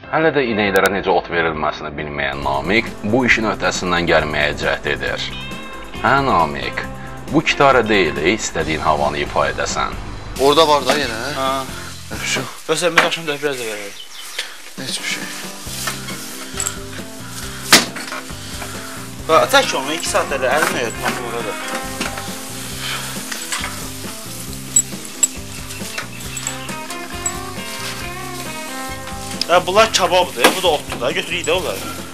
Hələ də inəklərə necə ot verilməsini bilməyən Namiq bu işin öhdəsindən gəlməyə cəhd edir. Hə Namiq, bu kitara deyil, istədiyin havanı ifa edəsən. Orada var da yenə. Ha. Öpüşüm. Bəs mən axşam da biraz da verərəm. Heç bir şey. Tək onu 2 saat elə əlimlə yatmam orada. Bunlar kababdır, bu da otdur da, götürük də onları.